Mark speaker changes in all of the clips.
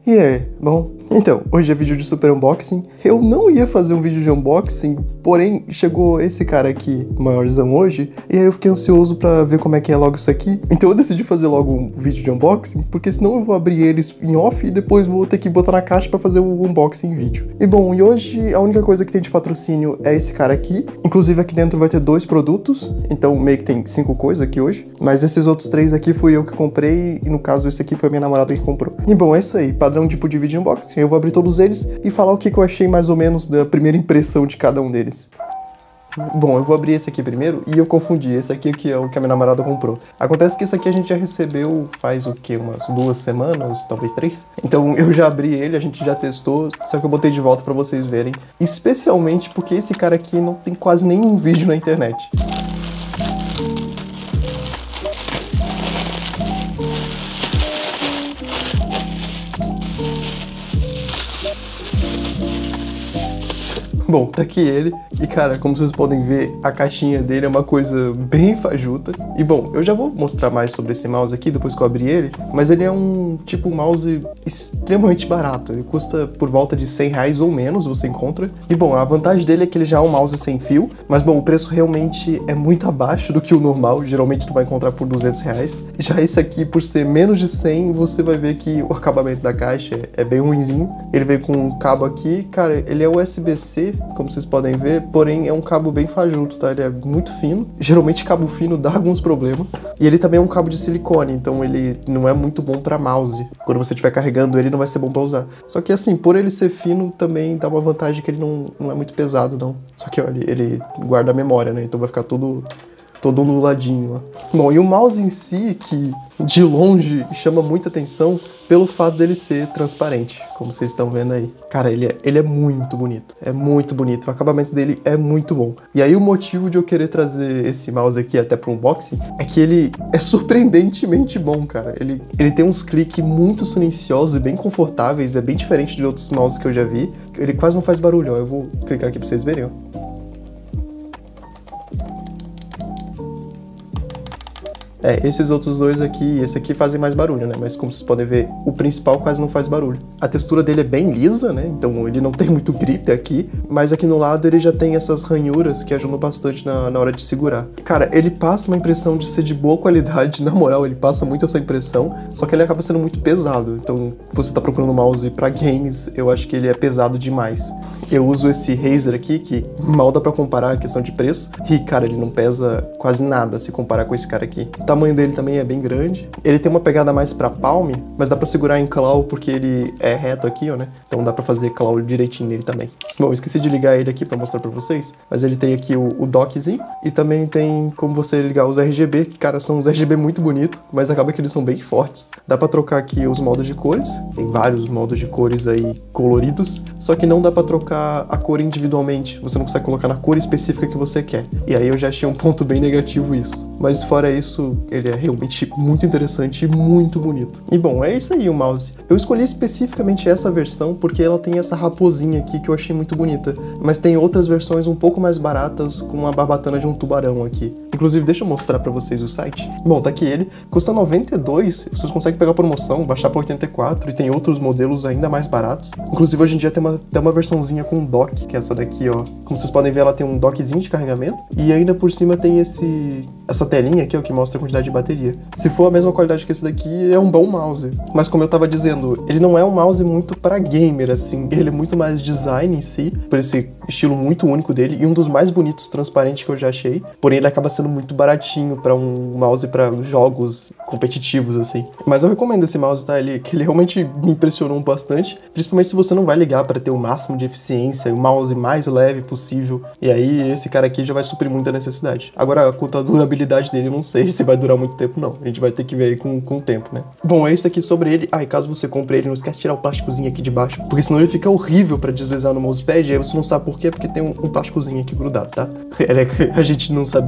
Speaker 1: E aí, bom, então, hoje é vídeo de super unboxing. Eu não ia fazer um vídeo de unboxing, porém chegou esse cara aqui, maiorzão hoje, e aí eu fiquei ansioso pra ver como é que é logo isso aqui. Então eu decidi fazer logo um vídeo de unboxing, porque senão eu vou abrir eles em off e depois vou ter que botar na caixa pra fazer o unboxing em vídeo. E bom, e hoje a única coisa que tem de patrocínio é esse cara aqui. Inclusive aqui dentro vai ter 2 produtos, então meio que tem 5 coisas aqui hoje. Mas esses outros 3 aqui fui eu que comprei, e no caso esse aqui foi a minha namorada que comprou. E bom, é isso aí, padrão tipo de vídeo de unboxing. Eu vou abrir todos eles e falar o que eu achei mais ou menos da primeira impressão de cada um deles. Bom, eu vou abrir esse aqui primeiro e eu confundi, esse aqui que é o que a minha namorada comprou. Acontece que esse aqui a gente já recebeu faz o quê? Umas 2 semanas, talvez 3? Então eu já abri ele, a gente já testou, só que eu botei de volta pra vocês verem. Especialmente porque esse cara aqui não tem quase nenhum vídeo na internet. Bom, tá aqui ele, e cara, como vocês podem ver, a caixinha dele é uma coisa bem fajuta. E bom, eu já vou mostrar mais sobre esse mouse aqui depois que eu abrir ele, mas ele é um tipo mouse extremamente barato, ele custa por volta de R$100 ou menos, você encontra. E bom, a vantagem dele é que ele já é um mouse sem fio, mas bom, o preço realmente é muito abaixo do que o normal, geralmente tu vai encontrar por R$200. Já esse aqui, por ser menos de 100, você vai ver que o acabamento da caixa é bem ruinzinho. Ele veio com um cabo aqui, cara, ele é USB-C, como vocês podem ver, porém é um cabo bem fajuto, tá? Ele é muito fino. Geralmente cabo fino dá alguns problemas. E ele também é um cabo de silicone, então ele não é muito bom pra mouse. Quando você estiver carregando ele, não vai ser bom pra usar. Só que assim, por ele ser fino, também dá uma vantagem que ele não é muito pesado, não. Só que olha, ele guarda a memória, né? Então vai ficar todo onduladinho, ó. Bom, e o mouse em si, que de longe chama muita atenção pelo fato dele ser transparente, como vocês estão vendo aí. Cara, ele é muito bonito, o acabamento dele é muito bom. E aí o motivo de eu querer trazer esse mouse aqui até pro unboxing é que ele é surpreendentemente bom, cara. Ele tem uns cliques muito silenciosos e bem confortáveis, é bem diferente de outros mouses que eu já vi. Ele quase não faz barulho, ó. Eu vou clicar aqui pra vocês verem, ó. Esses outros dois aqui e esse aqui fazem mais barulho, né? Mas como vocês podem ver, o principal quase não faz barulho. A textura dele é bem lisa, né? Então ele não tem muito grip aqui, mas aqui no lado ele já tem essas ranhuras que ajudam bastante na hora de segurar. Cara, ele passa uma impressão de ser de boa qualidade, na moral, ele passa muito essa impressão, só que ele acaba sendo muito pesado. Então, você tá procurando um mouse pra games, eu acho que ele é pesado demais. Eu uso esse Razer aqui, que mal dá pra comparar a questão de preço, e cara, ele não pesa quase nada se comparar com esse cara aqui. O tamanho dele também é bem grande. Ele tem uma pegada mais pra palm, mas dá pra segurar em claw porque ele é reto aqui, ó, né? Então dá pra fazer claw direitinho nele também. Bom, esqueci de ligar ele aqui pra mostrar pra vocês, mas ele tem aqui o dockzinho e também tem como você ligar os RGB, que, cara, são uns RGB muito bonitos, mas acaba que eles são bem fortes. Dá pra trocar aqui os modos de cores, tem vários modos de cores aí coloridos, só que não dá pra trocar a cor individualmente, você não consegue colocar na cor específica que você quer. E aí eu já achei um ponto bem negativo isso. Mas fora isso, ele é realmente muito interessante e muito bonito. E bom, é isso aí o mouse. Eu escolhi especificamente essa versão porque ela tem essa raposinha aqui que eu achei muito bonita. Mas tem outras versões um pouco mais baratas com uma barbatana de um tubarão aqui. Inclusive, deixa eu mostrar pra vocês o site. Bom, tá aqui ele. Custa 92, vocês conseguem pegar promoção, baixar pra 84 e tem outros modelos ainda mais baratos. Inclusive, hoje em dia tem até uma versãozinha com dock, que é essa daqui, ó. Como vocês podem ver, ela tem um dockzinho de carregamento e ainda por cima tem essa telinha aqui, ó, que mostra a quantidade de bateria. Se for a mesma qualidade que esse daqui, é um bom mouse. Mas como eu tava dizendo, ele não é um mouse muito para gamer, assim. Ele é muito mais design em si, por esse estilo muito único dele, e um dos mais bonitos transparentes que eu já achei. Porém, ele acaba sendo muito baratinho para um mouse para jogos competitivos, assim. Mas eu recomendo esse mouse, tá? Que ele realmente me impressionou bastante, principalmente se você não vai ligar para ter o máximo de eficiência, o mouse mais leve possível. E aí, esse cara aqui já vai suprir muita necessidade. Agora, quanto à durabilidade dele, eu não sei se vai durar muito tempo, não. A gente vai ter que ver aí com o tempo, né? Bom, é isso aqui sobre ele. Ah, e caso você compre ele, não esquece de tirar o plásticozinho aqui de baixo, porque senão ele fica horrível pra deslizar no mousepad, e aí você não sabe por quê, porque tem um plásticozinho aqui grudado, tá? A gente não sabia disso,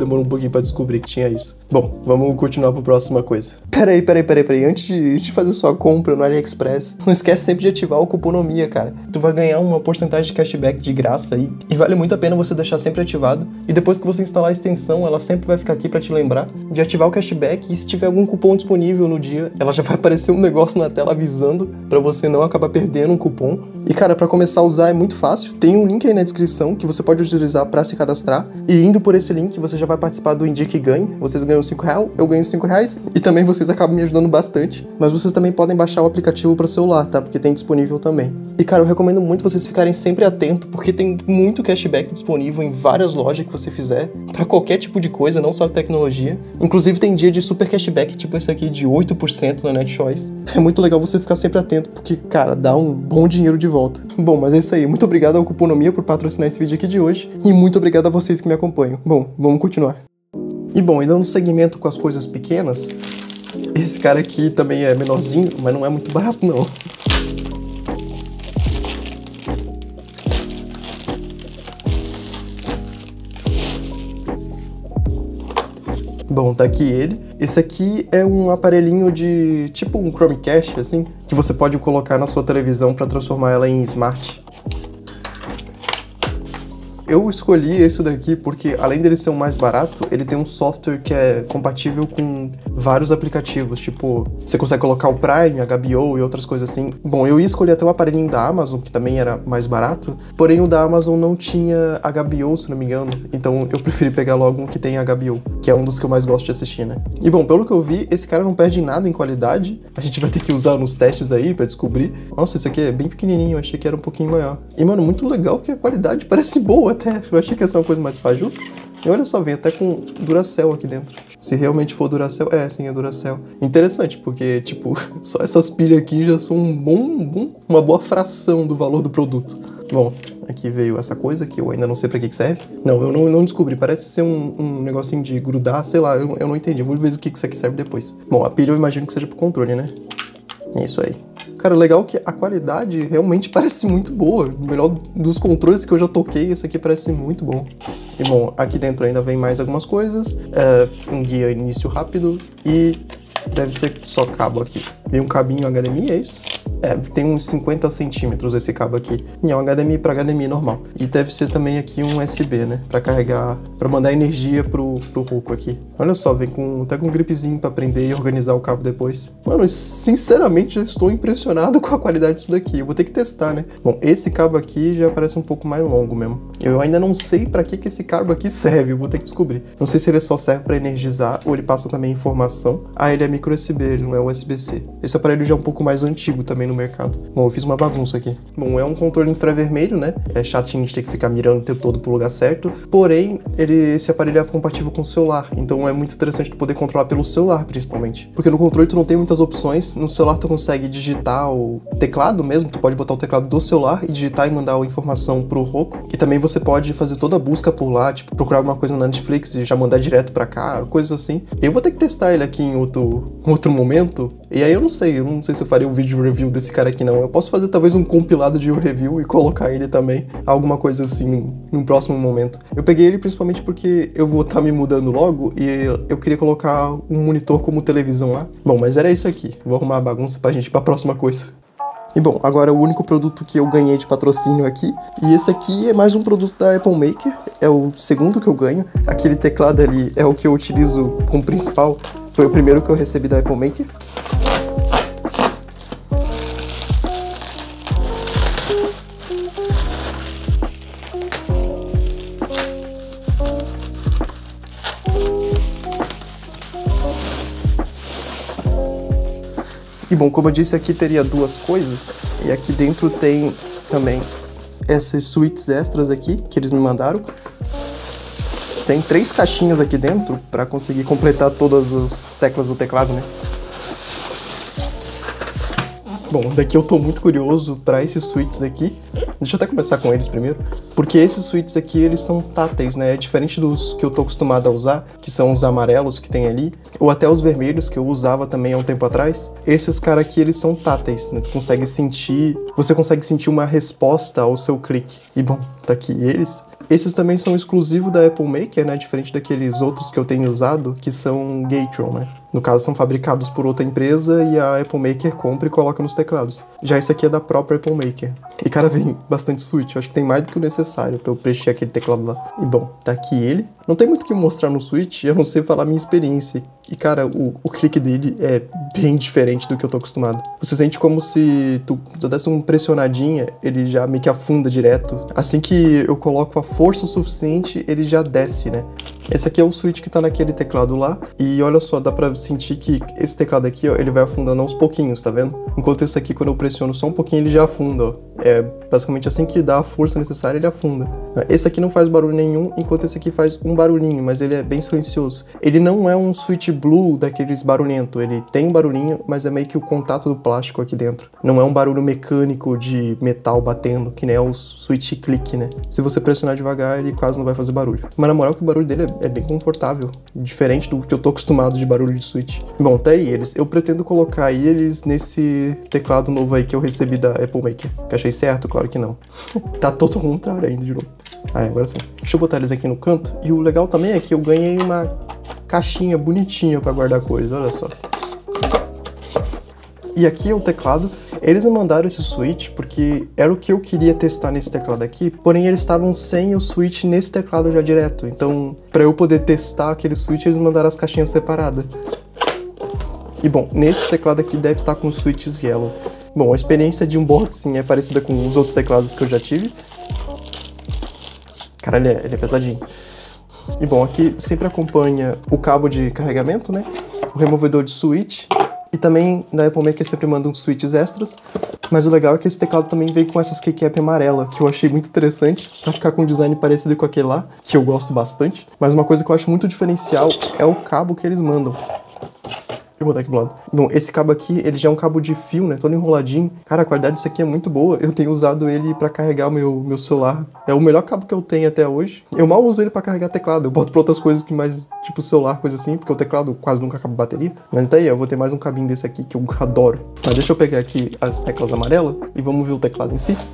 Speaker 1: demorou um pouquinho pra descobrir que tinha isso. Bom, vamos continuar pra próxima coisa. Peraí. Antes de fazer sua compra no AliExpress, não esquece sempre de ativar o Cuponomia, cara. Tu vai ganhar uma porcentagem de cashback de graça aí, e vale muito a pena você deixar sempre ativado. E depois que você instalar a extensão, ela sempre vai ficar aqui pra te lembrar de ativar o cashback, e se tiver algum cupom disponível no dia, ela já vai aparecer um negócio na tela avisando pra você não acabar perdendo um cupom. E cara, pra começar a usar é muito fácil. Tem um link aí na descrição que você pode utilizar pra se cadastrar, e indo por esse link você já vai participar do Indique e Ganhe. Vocês ganham R$5, eu ganho R$5, e também vocês acabam me ajudando bastante. Mas vocês também podem baixar o aplicativo para celular, tá? Porque tem disponível também. E cara, eu recomendo muito vocês ficarem sempre atentos, porque tem muito cashback disponível em várias lojas que você fizer, pra qualquer tipo de coisa, não só tecnologia. Inclusive tem dia de super cashback, tipo esse aqui de 8% na NetChoice. É muito legal você ficar sempre atento, porque, cara, dá um bom dinheiro de volta. Bom, mas é isso aí. Muito obrigado ao Cuponomia por patrocinar esse vídeo aqui de hoje, e muito obrigado a vocês que me acompanham. Bom, vamos continuar. E bom, ainda no segmento com as coisas pequenas, esse cara aqui também é menorzinho, mas não é muito barato não. Bom, tá aqui ele. Esse aqui é um aparelhinho de tipo um Chromecast, assim, que você pode colocar na sua televisão para transformar ela em smart. Eu escolhi esse daqui porque, além dele ser o mais barato, ele tem um software que é compatível com vários aplicativos, tipo, você consegue colocar o Prime, HBO e outras coisas assim. Bom, eu ia escolher até o aparelhinho da Amazon, que também era mais barato, porém o da Amazon não tinha HBO, se não me engano, então eu preferi pegar logo um que tem HBO, que é um dos que eu mais gosto de assistir, né? E bom, pelo que eu vi, esse cara não perde nada em qualidade, a gente vai ter que usar nos testes aí pra descobrir. Nossa, esse aqui é bem pequenininho, eu achei que era um pouquinho maior. E mano, muito legal que a qualidade parece boa até, eu achei que ia ser uma coisa mais fajuta. E olha só, vem até com Duracell aqui dentro. Se realmente for Duracell, sim, é Duracell. Interessante, porque, tipo, só essas pilhas aqui já são uma boa fração do valor do produto. Bom, aqui veio essa coisa que eu ainda não sei pra que serve. Não, eu não descobri. Parece ser um negocinho de grudar, sei lá, eu não entendi. Eu vou ver o que isso aqui serve depois. Bom, a pilha eu imagino que seja pro controle, né? É isso aí. Cara, legal que a qualidade realmente parece muito boa. O melhor dos controles que eu já toquei, esse aqui parece muito bom. E bom, aqui dentro ainda vem mais algumas coisas. Um guia início rápido e deve ser só cabo aqui. Vem um cabinho HDMI, é isso? Tem uns 50 centímetros esse cabo aqui. E é um HDMI para HDMI normal. E deve ser também aqui um USB, né? Pra carregar, pra mandar energia pro Roku aqui. Olha só, vem até com um gripezinho pra prender e organizar o cabo depois. Mano, sinceramente, eu estou impressionado com a qualidade disso daqui. Eu vou ter que testar, né? Bom, esse cabo aqui já parece um pouco mais longo mesmo. Eu ainda não sei pra que esse cabo aqui serve, eu vou ter que descobrir. Não sei se ele só serve pra energizar ou ele passa também informação. Ele é micro USB, ele não é USB-C. Esse aparelho já é um pouco mais antigo também no mercado. Bom, eu fiz uma bagunça aqui. Bom, é um controle infravermelho, né? É chatinho de ter que ficar mirando o tempo todo pro lugar certo. Porém, esse aparelho é compatível com o celular. Então é muito interessante tu poder controlar pelo celular, principalmente. Porque no controle tu não tem muitas opções. No celular tu consegue digitar o teclado mesmo. Tu pode botar o teclado do celular e digitar e mandar a informação pro Roku. E também você pode fazer toda a busca por lá, tipo, procurar alguma coisa na Netflix e já mandar direto pra cá, coisas assim. Eu vou ter que testar ele aqui em outro momento. E aí eu não sei se eu faria um vídeo review desse cara aqui não. Eu posso fazer talvez um compilado de review e colocar ele também, alguma coisa assim, num próximo momento. Eu peguei ele principalmente porque eu vou estar me mudando logo e eu queria colocar um monitor como televisão lá. Bom, mas era isso aqui. Vou arrumar a bagunça pra gente ir pra próxima coisa. E bom, agora o único produto que eu ganhei de patrocínio aqui, e esse aqui é mais um produto da Apple Maker, é o segundo que eu ganho. Aquele teclado ali é o que eu utilizo como principal, foi o primeiro que eu recebi da Apple Maker. E bom, como eu disse, aqui teria duas coisas, e aqui dentro tem também essas suítes extras aqui, que eles me mandaram. Tem 3 caixinhas aqui dentro, para conseguir completar todas as teclas do teclado, né? Bom, daqui eu tô muito curioso para esses switches aqui. Deixa eu até começar com eles primeiro. Porque esses switches aqui, eles são táteis, né? É diferente dos que eu tô acostumado a usar, que são os amarelos que tem ali, ou até os vermelhos, que eu usava também há um tempo atrás. Esses caras aqui, eles são táteis, né? Você consegue sentir uma resposta ao seu clique. E bom, tá aqui eles. Esses também são exclusivos da Apple Maker, né? Diferente daqueles outros que eu tenho usado, que são Gatron, né? No caso, são fabricados por outra empresa e a Apple Maker compra e coloca nos teclados. Já esse aqui é da própria Apple Maker. E, cara, vem bastante switch. Eu acho que tem mais do que o necessário pra eu preencher aquele teclado lá. E, bom, tá aqui ele. Não tem muito o que mostrar no switch, eu não sei falar a minha experiência. E, cara, o clique dele é bem diferente do que eu tô acostumado. Você sente como se tu desse uma pressionadinha, ele já meio que afunda direto. Assim que eu coloco a força o suficiente, ele já desce, né? Esse aqui é o switch que tá naquele teclado lá. E olha só, dá pra sentir que esse teclado aqui, ó, ele vai afundando aos pouquinhos, tá vendo? Enquanto esse aqui, quando eu pressiono só um pouquinho, ele já afunda, ó. É basicamente assim que dá a força necessária, ele afunda. Esse aqui não faz barulho nenhum, enquanto esse aqui faz um barulhinho, mas ele é bem silencioso. Ele não é um switch blue daqueles barulhento, ele tem um barulhinho, mas é meio que o contato do plástico aqui dentro. Não é um barulho mecânico de metal batendo, que nem é o switch click, né? Se você pressionar devagar, ele quase não vai fazer barulho. Mas na moral que o barulho dele é bem confortável, diferente do que eu tô acostumado de barulho de switch. Bom, tá aí eles. Eu pretendo colocar eles nesse teclado novo aí que eu recebi da Apple Maker. Que achei certo? Claro que não. Tá todo ao contrário ainda de novo. Agora sim. Deixa eu botar eles aqui no canto. E o legal também é que eu ganhei uma caixinha bonitinha pra guardar coisas, olha só. E aqui é o teclado. Eles me mandaram esse switch porque era o que eu queria testar nesse teclado aqui, porém eles estavam sem o switch nesse teclado já direto. Então, para eu poder testar aquele switch, eles me mandaram as caixinhas separadas. E bom, nesse teclado aqui deve estar com os switches yellow. Bom, a experiência de unboxing é parecida com os outros teclados que eu já tive. Cara, ele é pesadinho. E bom, aqui sempre acompanha o cabo de carregamento, né? O removedor de switch. E também na Apple Maker sempre manda uns switches extras. Mas o legal é que esse teclado também veio com essas keycap amarela, que eu achei muito interessante, pra ficar com um design parecido com aquele lá, que eu gosto bastante. Mas uma coisa que eu acho muito diferencial é o cabo que eles mandam. Deixa eu botar aqui do lado. Bom, esse cabo aqui, ele já é um cabo de fio, né? Todo enroladinho. Cara, a qualidade disso aqui é muito boa. Eu tenho usado ele pra carregar o meu celular. É o melhor cabo que eu tenho até hoje. Eu mal uso ele pra carregar teclado. Eu boto pra outras coisas que mais, tipo celular, coisa assim, porque o teclado quase nunca acaba a bateria. Mas daí, eu vou ter mais um cabinho desse aqui que eu adoro. Mas deixa eu pegar aqui as teclas amarelas e vamos ver o teclado em si.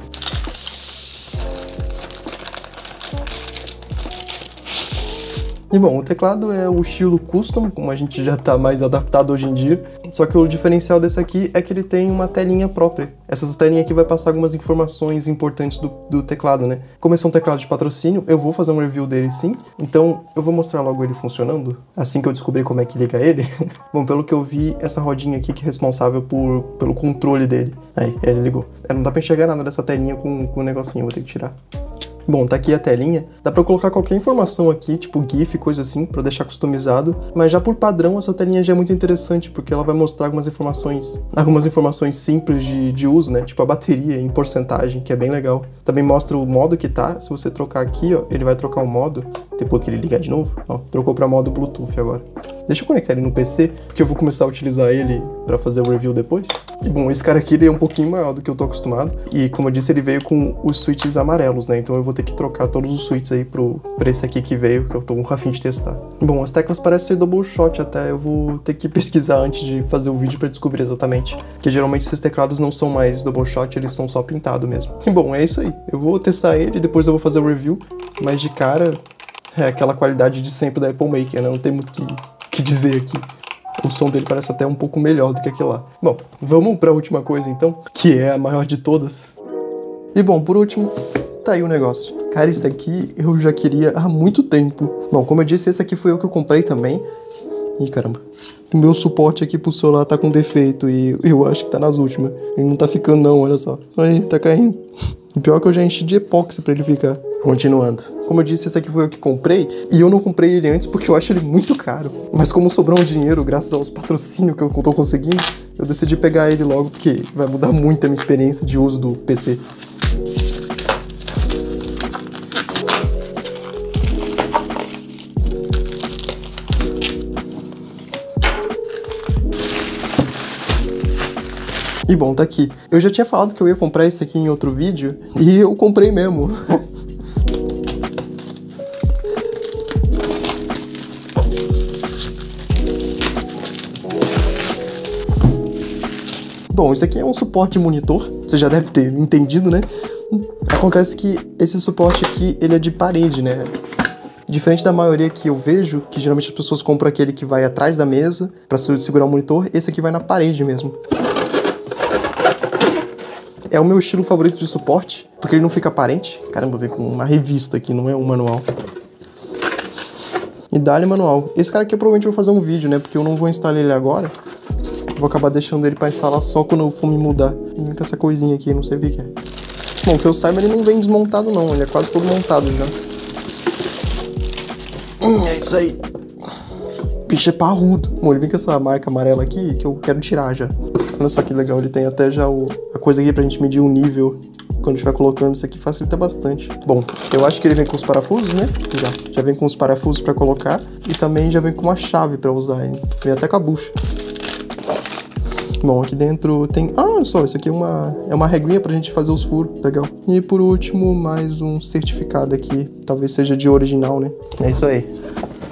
Speaker 1: E bom, o teclado é o estilo custom, como a gente já tá mais adaptado hoje em dia. Só que o diferencial desse aqui é que ele tem uma telinha própria. Essa telinha aqui vai passar algumas informações importantes do teclado, né? Como esse é um teclado de patrocínio, eu vou fazer um review dele sim. Então eu vou mostrar logo ele funcionando, assim que eu descobrir como é que liga ele. Bom, pelo que eu vi, essa rodinha aqui que é responsável pelo controle dele. Aí, ele ligou. Não dá pra enxergar nada dessa telinha com o negocinho, vou ter que tirar. Bom, tá aqui a telinha, dá pra colocar qualquer informação aqui, tipo GIF, coisa assim, pra deixar customizado, mas já por padrão essa telinha já é muito interessante, porque ela vai mostrar algumas informações simples de uso, né, tipo a bateria em porcentagem, que é bem legal. Também mostra o modo que tá, se você trocar aqui, ó, ele vai trocar o modo, depois que ele ligar de novo, ó, trocou pra modo Bluetooth agora. Deixa eu conectar ele no PC, porque eu vou começar a utilizar ele pra fazer o review depois. E bom, esse cara aqui ele é um pouquinho maior do que eu tô acostumado, e como eu disse, ele veio com os switches amarelos, né, então eu vou ter que trocar todos os switches aí pra esse aqui que veio, que eu tô a fim de testar. Bom, as teclas parecem ser double shot até, eu vou ter que pesquisar antes de fazer o vídeo pra descobrir exatamente, porque geralmente esses teclados não são mais double shot, eles são só pintados mesmo. E bom, é isso aí, eu vou testar ele, depois eu vou fazer o review, mas de cara, é aquela qualidade de sempre da Apple Maker, né, não tem muito o que dizer aqui. O som dele parece até um pouco melhor do que aquele lá. Bom, vamos pra última coisa então, que é a maior de todas. E bom, por último, tá aí o negócio. Cara, isso aqui eu já queria há muito tempo. Bom, como eu disse, esse aqui foi o que eu comprei também. Ih, caramba. O meu suporte aqui pro celular tá com defeito e eu acho que tá nas últimas. Ele não tá ficando não, olha só. Aí, tá caindo. O pior é que eu já enchi de epóxi pra ele ficar. Continuando. Como eu disse, esse aqui foi o que comprei. E eu não comprei ele antes porque eu acho ele muito caro. Mas como sobrou um dinheiro, graças aos patrocínios que eu tô conseguindo, eu decidi pegar ele logo porque vai mudar muito a minha experiência de uso do PC. E bom, tá aqui. Eu já tinha falado que eu ia comprar esse aqui em outro vídeo, e eu comprei mesmo. Bom, isso aqui é um suporte de monitor, você já deve ter entendido, né? Acontece que esse suporte aqui, ele é de parede, né? Diferente da maioria que eu vejo, que geralmente as pessoas compram aquele que vai atrás da mesa pra segurar o monitor, esse aqui vai na parede mesmo. É o meu estilo favorito de suporte, porque ele não fica aparente. Caramba, vem com uma revista aqui, não é um manual. E dá-lhe manual. Esse cara aqui eu provavelmente vou fazer um vídeo, né? Porque eu não vou instalar ele agora. Vou acabar deixando ele pra instalar só quando eu for me mudar. E vem com essa coisinha aqui, não sei o que é. Bom, que eu saiba, ele não vem desmontado não, ele é quase todo montado já. É isso aí. Bicho é parrudo. Bom, ele vem com essa marca amarela aqui que eu quero tirar já. Olha só que legal, ele tem até já a coisa aqui pra gente medir o nível. Quando estiver colocando isso aqui facilita bastante. Bom, eu acho que ele vem com os parafusos, né? Já vem com os parafusos pra colocar. E também já vem com uma chave pra usar. Hein? Vem até com a bucha. Bom, aqui dentro tem... Ah, olha só, isso aqui é uma reguinha pra gente fazer os furos. Legal. E por último, mais um certificado aqui. Talvez seja de original, né? É isso aí.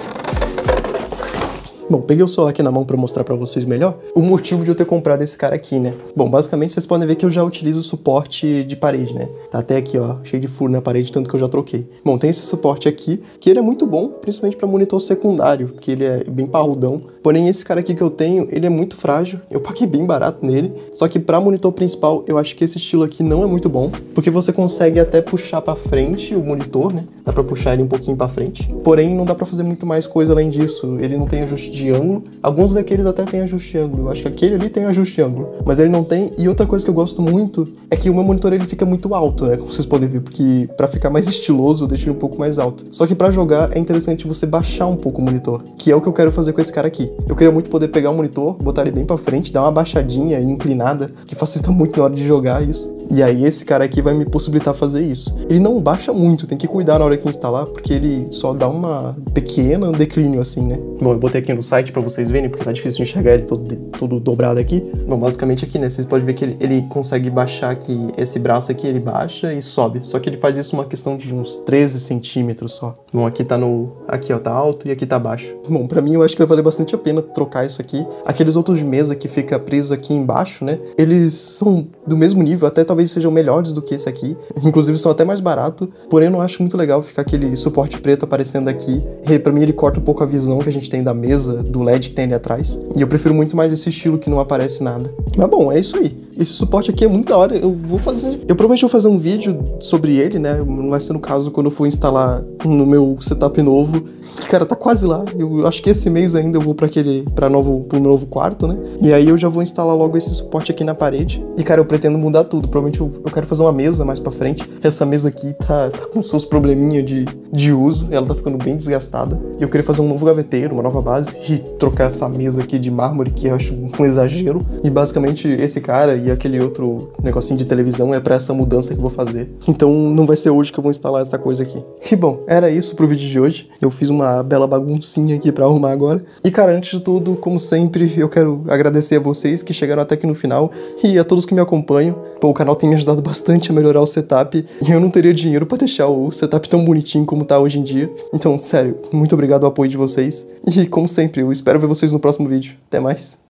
Speaker 1: Bom, peguei o celular aqui na mão pra mostrar pra vocês melhor o motivo de eu ter comprado esse cara aqui, né? Bom, basicamente vocês podem ver que eu já utilizo o suporte de parede, né? Tá até aqui, ó, cheio de furo na parede, tanto que eu já troquei. Bom, tem esse suporte aqui, que ele é muito bom, principalmente pra monitor secundário, porque ele é bem parrudão. Porém, esse cara aqui que eu tenho, ele é muito frágil, eu paguei bem barato nele, só que pra monitor principal, eu acho que esse estilo aqui não é muito bom, porque você consegue até puxar pra frente o monitor, né? Dá pra puxar ele um pouquinho pra frente, porém não dá pra fazer muito mais coisa além disso, ele não tem ajuste de ângulo. Alguns daqueles até tem ajuste de ângulo. Eu acho que aquele ali tem ajuste de ângulo, mas ele não tem. E outra coisa que eu gosto muito é que o meu monitor ele fica muito alto, né? Como vocês podem ver, porque pra ficar mais estiloso eu deixo ele um pouco mais alto. Só que pra jogar é interessante você baixar um pouco o monitor, que é o que eu quero fazer com esse cara aqui. Eu queria muito poder pegar o monitor, botar ele bem pra frente, dar uma baixadinha e inclinada, que facilita muito na hora de jogar isso. E aí esse cara aqui vai me possibilitar fazer isso. Ele não baixa muito, tem que cuidar na hora que instalar, porque ele só dá uma pequena declínio assim, né? Bom, eu botei aqui no site pra vocês verem, porque tá difícil de enxergar ele todo dobrado aqui. Bom, basicamente aqui, né, vocês podem ver que ele consegue baixar aqui, esse braço aqui, ele baixa e sobe. Só que ele faz isso uma questão de uns 13 centímetros só. Bom, aqui tá aqui ó, tá alto e aqui tá baixo. Bom, pra mim eu acho que vai valer bastante a pena trocar isso aqui. Aqueles outros de mesa que fica preso aqui embaixo, né, eles são do mesmo nível, até talvez sejam melhores do que esse aqui. Inclusive são até mais barato, porém eu não acho muito legal ficar aquele suporte preto aparecendo aqui. Pra mim ele corta um pouco a visão que a gente tem da mesa, do LED que tem ali atrás. E eu prefiro muito mais esse estilo que não aparece nada. Mas bom, é isso aí. Esse suporte aqui é muito da hora. Eu provavelmente vou fazer um vídeo sobre ele, né? Não vai ser no caso quando eu for instalar no meu setup novo. Que, cara, tá quase lá. Eu acho que esse mês ainda eu vou pro meu novo quarto, né? E aí eu já vou instalar logo esse suporte aqui na parede. E, cara, eu pretendo mudar tudo. Provavelmente eu quero fazer uma mesa mais pra frente. Essa mesa aqui tá com seus probleminha de uso. Ela tá ficando bem desgastada. E eu queria fazer um novo gaveteiro, uma nova base. E trocar essa mesa aqui de mármore, que eu acho um exagero. E basicamente esse cara e aquele outro negocinho de televisão é pra essa mudança que eu vou fazer. Então não vai ser hoje que eu vou instalar essa coisa aqui. E bom, era isso pro vídeo de hoje. Eu fiz uma bela baguncinha aqui pra arrumar agora. E cara, antes de tudo, como sempre, eu quero agradecer a vocês que chegaram até aqui no final e a todos que me acompanham. Pô, o canal tem me ajudado bastante a melhorar o setup e eu não teria dinheiro pra deixar o setup tão bonitinho como tá hoje em dia. Então, sério, muito obrigado ao apoio de vocês. E como sempre, eu espero ver vocês no próximo vídeo. Até mais.